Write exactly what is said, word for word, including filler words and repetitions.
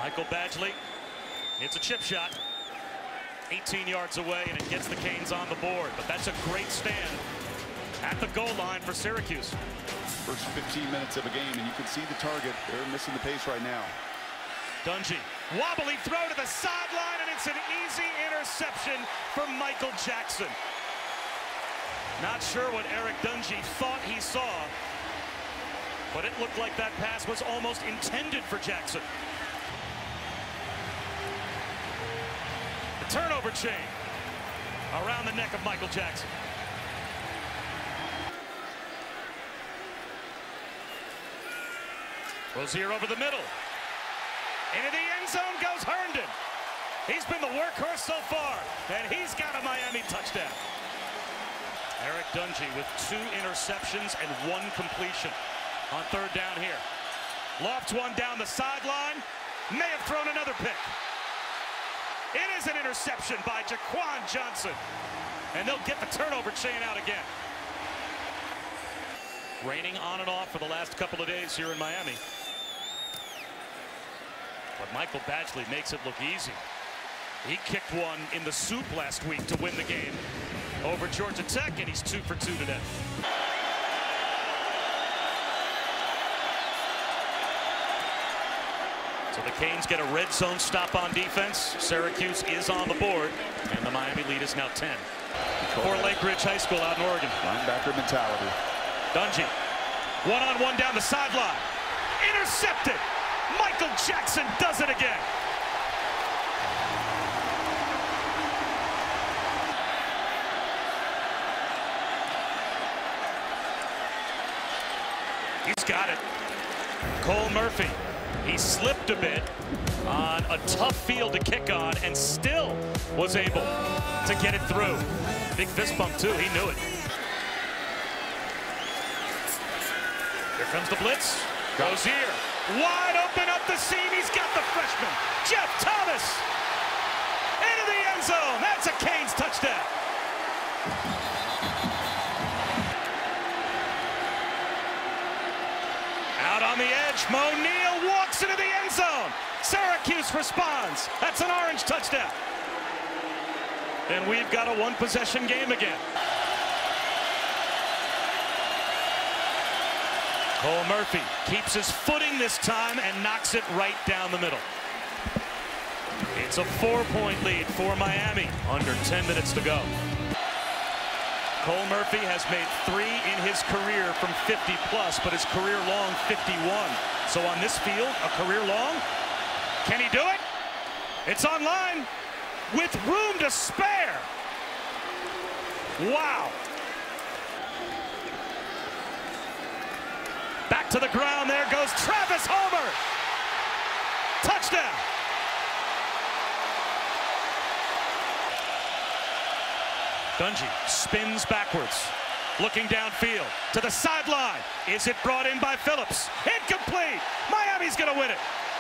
Michael Badgley hits a chip shot. eighteen yards away, and it gets the Canes on the board. But that's a great stand at the goal line for Syracuse. First fifteen minutes of a game, and you can see the target. They're missing the pace right now. Dungey, wobbly throw to the sideline, and it's an easy interception for Michael Jackson. Not sure what Eric Dungey thought he saw, but it looked like that pass was almost intended for Jackson. The turnover chain around the neck of Michael Jackson. Rozier over the middle. Into the end zone goes Herndon. He's been the workhorse so far, and he's got a Miami touchdown. Eric Dungey with two interceptions and one completion on third down here. Lofts one down the sideline. May have thrown another pick. It is an interception by Jaquan Johnson, and they'll get the turnover chain out again. Raining on and off for the last couple of days here in Miami. But Michael Badgley makes it look easy. He kicked one in the soup last week to win the game over Georgia Tech, and he's two for two today. So the Canes get a red zone stop on defense. Syracuse is on the board, and the Miami lead is now ten. For Lake Ridge High School out in Oregon. Linebacker mentality. Dungey, one-on-one down the sideline. Intercepted. Michael Jackson does it again. He's got it. Cole Murphy. He slipped a bit on a tough field to kick on and still was able to get it through. Big fist bump too, he knew it. Here comes the blitz. Rozier, wide open up the seam. He's got the freshman, Jeff Thomas, into the end zone. That's a Canes touchdown. Out on the edge, Mo Neal walks into the end zone. Syracuse responds. That's an Orange touchdown. And we've got a one-possession game again. Cole Murphy keeps his footing this time and knocks it right down the middle. It's a four-point lead for Miami. Under ten minutes to go. Cole Murphy has made three in his career from fifty plus, but his career long fifty-one. So on this field, a career long. Can he do it? It's online with room to spare. Wow. Back to the ground, there goes Travis Homer. Touchdown. Dungey spins backwards, looking downfield to the sideline. Is it brought in by Phillips? Incomplete. Miami's gonna win it.